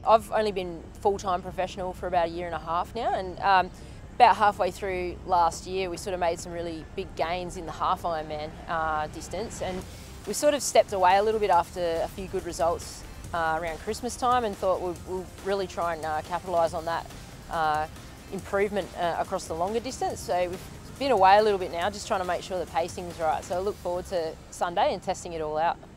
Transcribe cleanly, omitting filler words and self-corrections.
I've only been full-time professional for about 1.5 years now, and about halfway through last year we sort of made some really big gains in the half Ironman distance, and we sort of stepped away a little bit after a few good results around Christmas time, and thought we'll really try and capitalise on that improvement across the longer distance. So we've been away a little bit now, just trying to make sure the pacing's right. So I look forward to Sunday and testing it all out.